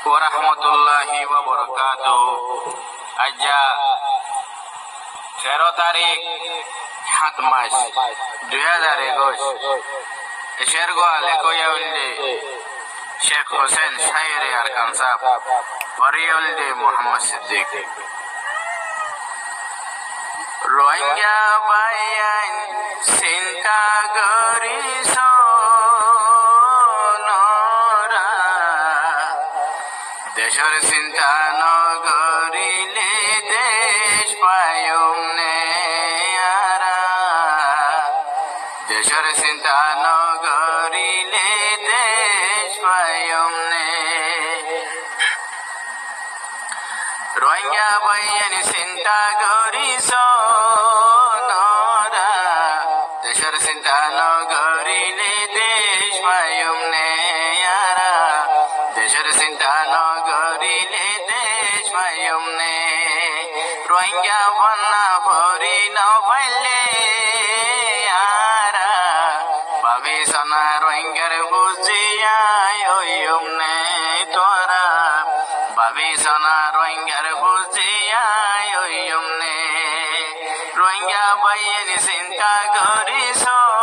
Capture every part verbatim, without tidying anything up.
ওরহমতুল্লাহি ওয়া বারাকাতুহু। আজা তেরো তারিখ সাত মাস দুই হাজার একুশ এশের গোয়াল একইয়াউলদে শেখ হোসেন শাহরে আরকান সাহেব পরিয়াউলদে মোহাম্মদ সিদ্দিক রোহিঙ্গা বাইয়ান চিন্তা করিস নরা দেশের চিন্তা নগরিলে দেশ পায়ুম নে আরা দেশের চিন্তা নগরিলে দেশ পায়ুম নে রোহিঙ্গা বাইয়ান চিন্তা করিস নরা দেশের চিন্তা নগরিলে দেশ পায়ুম নে আরা দেশের চিন্তা নগরিলে দেশ পায়ুম নে রোহিঙ্গা বন্যা ভরি নপাইলে আরা ভাবি সোনা রোহিঙ্গার বুঝিয়াই ওইম নে তোরা ভাবি সোনা রোহিঙ্গার বুঝিয়াই ওইম নে রোহিঙ্গা বাইয়ের চিন্তা করিস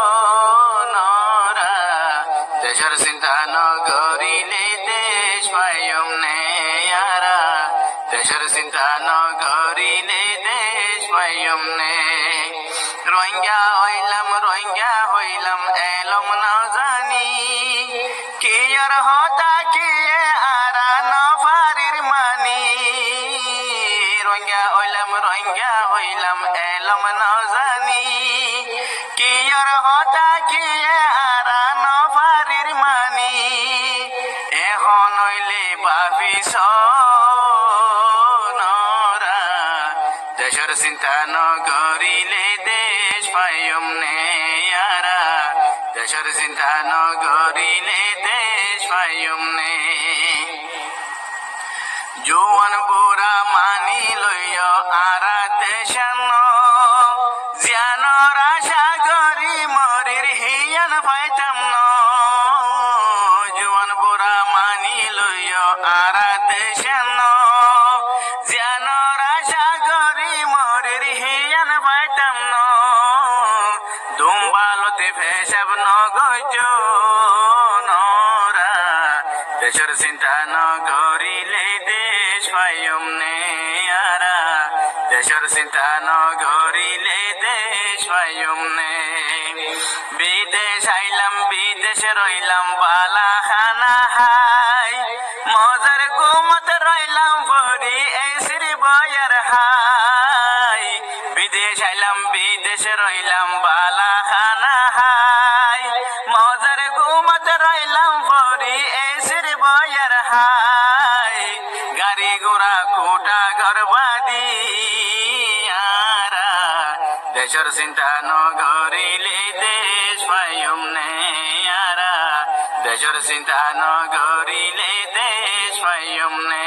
নরা দেশের চিন্তা নগরিলে দেশ পায়ুম নে আরা দেশের চিন্তা নগরিলে দেশ পায়ুম নে রোহিঙ্গা হইলাম রোহিঙ্গা হইলাম এলম না জানি কি আর হতা কি আরা নফারির মানি রোহিঙ্গা হইলাম রোহিঙ্গা হইলাম এলম না জানি কি আর হতা কি আরা নফারির মানি এখন হইলে ভাবিস নরা দেশের চিন্তা নগরিলে দেশ পায়ুম নে আরা দেশের চিন্তা নগরিলে দেশ পায়ুম নে জোয়ান বুড়া মানি লইয় আরা দেশান জিয়ানর আশা করি মরির হিয়ান পাইতাম ন জোয়ান বুড়া মানি লইয় আরা দেশান জিয়ানর আশা করি মরির হিয়ান পাইতাম ন দুম্বালতে ফেসাব নগজ নরা দেশের চিন্তা নগরিলে দেশ পায়ুম নে আরা দেশের চিন্তা নগরিলে দেশ পায়ুম নে বিদেশ আইলাম বিদেশ রইলাম বালা খানা হাই মজার গুমত রইলাম পরি এসির বয়ার হাই বিদেশ আইলাম বিদেশ রইলাম বালা খানা হাই মজার গুমত রইলাম পরি এসির বয়ার হাই গাড়ি ঘোড়া কোটা গর্বাদি আরা দেশের চিন্তা নগরিলে দেশ পায়ুম নে আরা দেশের চিন্তা নগরিলে দেশ পায়ুম নে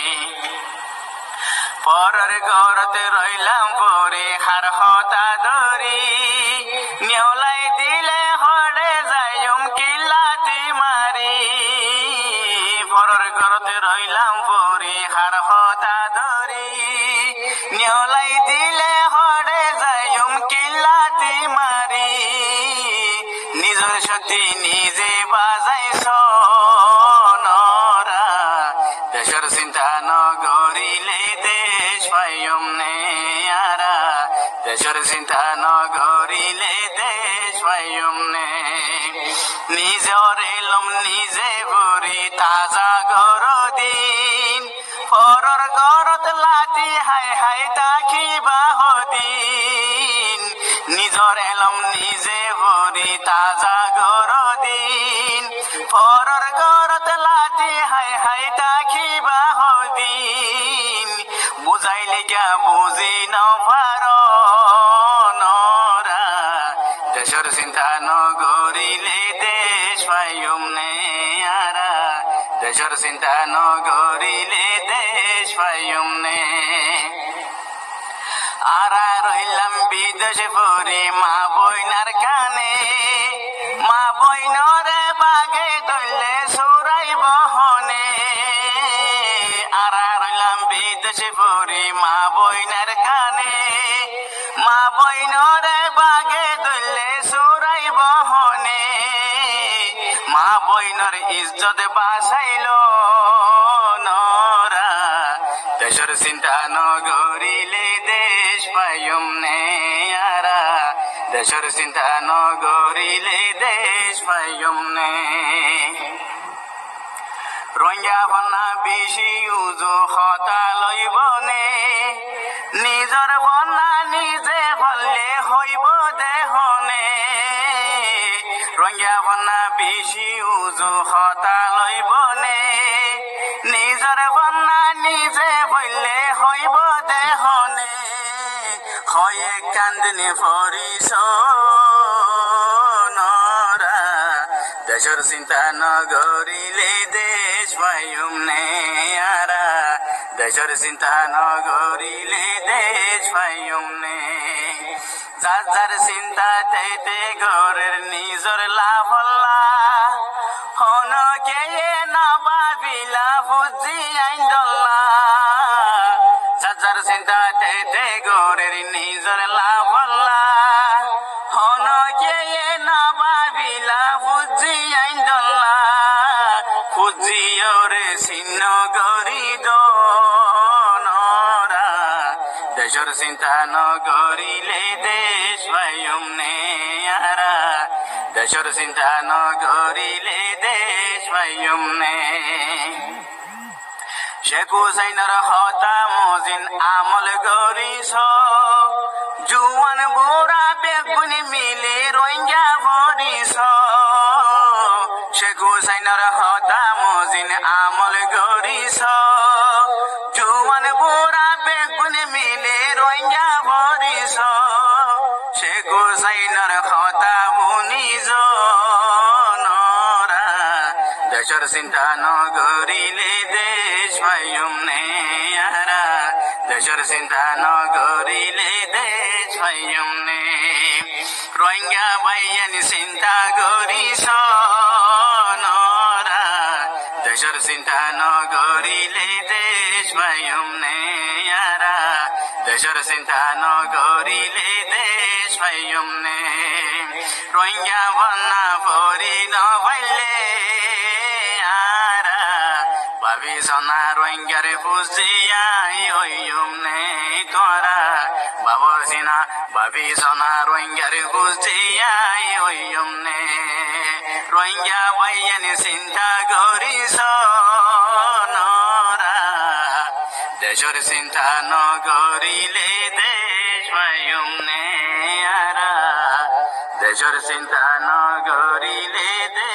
পরের ঘরতে রইলাম পরে হার হতা ধরি নেওলাই দিলে হরে যাইম কিলাতি মারি পরের ঘরতে রইলাম পরে হার হতা ধরি নেওলাই দিলে হরে যাইম কিলাতি মারি নিজের শক্তি নিজে বাজাইছ নরা দেশের চিন্তা নগরিলে দেশ পায়ুম নে আরা দেশের চিন্তা নগরিলে দেশ পায়ুম নে নিজর এলম নিজে ভরি তাজা গর দিন পরর গরত লাতি হাই হাই তাকি বাহদিন নিজর এলম নিজে ভরি তাজা গর দিন পরর গরত লাতি হাই হাই তাকি বাহদিন বুঝাইলে গা বুঝি নপার নরা দেশের চিন্তা নগরিলে দেশ পায়ুম নে আরা দেশের চিন্তা নগরিলে দেশ পায়ুম নে আরা রইলাম বিদেশে পরি মা বইনার কানে মা বইনরে বাগে ধরলে সুরাই বহনে বিদেশে পড়ি মা বইনার কানে মা বইনরে বাগে দইলে চোরাই বহনে মা বইনর ইজ্জত বাঁচাইল নরা দেশের চিন্তা নগরিলে দেশ পাইম নে আরা দেশের চিন্তা নগরিলে দেশ পাইম নে রঙিয়া বন্যা বেশি উজু হতা লইবনে নিজর বন্যা নিজে বললে হইব দেহনে রঙিয়া বন্যা বেশি উজু হতা লইবনে নিজর বন্যা নিজে বললে হইব দেহনে হয়ে কান্দিনি ফরিস নরা দেশের চিন্তা নগরিলে দেশ পাইম নে আরা দেশের চিন্তা নগরিলে দেশ পাইম নে যার যার চিন্তা তেতে ঘরের নিজর লাভ হন কে নবাবিলা বুঝি আইন্দল্লা যার যার চিন্তা তেতে ঘরের নিজর লাভ হন কে নবাবিলা বুঝি আইন্দল্লা খুঁজিয়রে ছিন্ন গরি দরা দেশের চিন্তা নগরিলে দেশ পাইম নে আরা দেশের চিন্তা নগরিলে দেশ পাইম নে শেখ হুসাইনের হতা মজিন আমল গরিস জুয়ান বুড়া বেগুনি মিলে রোহিঙ্গা ভরিস শেখ হুসাইনের হতা মজিন আমল গরিস জুয়ান বুড়া বেগুনি মিলে রোহিঙ্গা ভরিস শেখ হুসাইনের হতা বুনিজ নরা দেশের চিন্তা নগরিলে দেশ পাইম নে আরা দেশের চিন্তা নগরিলে দেশ পাইম নে রোহিঙ্গা ভাইয়ানি চিন্তা করিস নরা দেশের চিন্তা নগরিলে দেশ পাইম নে আরা দেশের চিন্তা নগরিলে দেশ পাইম নে রোহিঙ্গা বন্যা পরি নভাইলে আরা ভাবি সোনা রোহিঙ্গারে বুঝিয়াই হইম নে তোরা বাবর সিনা ভাবি সোনা রোহিঙ্গারে বুঝিয়াই হইম নে রোহিঙ্গা ভাইয়ানি চিন্তা করিস নরা দেশের চিন্তা নগরিলে দেশ পাইম নে আরা দেশের চিন্তা নগরিলে